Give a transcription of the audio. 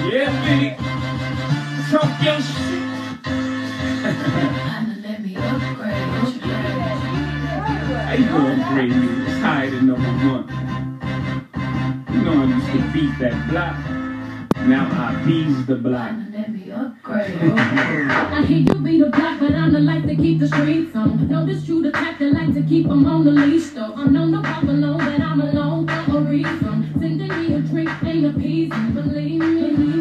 Yeah, big. Talk your shit. Let me upgrade. How you gonna upgrade me? It's higher than #1. You know I used to beat that block. Now I bees the block. Let me upgrade. I hear you be the block, but I'm the light to keep the streets on. Know this true the type that like to keep them on the leash, though. I'm known to walk alone, but I'm alone for a reason. Sending me a drink ain't appeasing, believe me.